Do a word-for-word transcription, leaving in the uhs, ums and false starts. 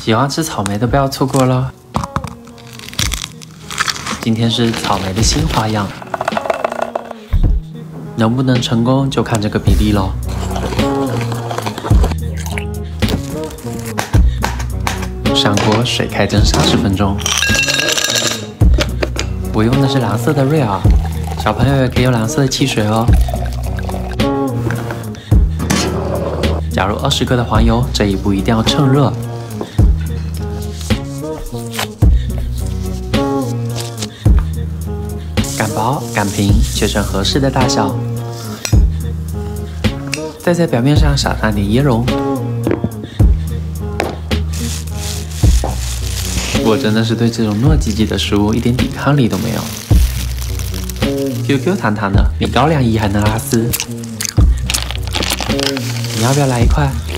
喜欢吃草莓的不要错过了。今天是草莓的新花样，能不能成功就看这个比例咯。上锅水开蒸三十分钟。我用的是蓝色的瑞尔，小朋友也可以用蓝色的汽水哦。加入二十克的黄油，这一步一定要趁热。擀薄擀平，切成合适的大小。再在表面上撒上点椰蓉。我真的是对这种糯叽叽的食物一点抵抗力都没有。Q Q 弹弹的，比高粱饴还能拉丝。你要不要来一块？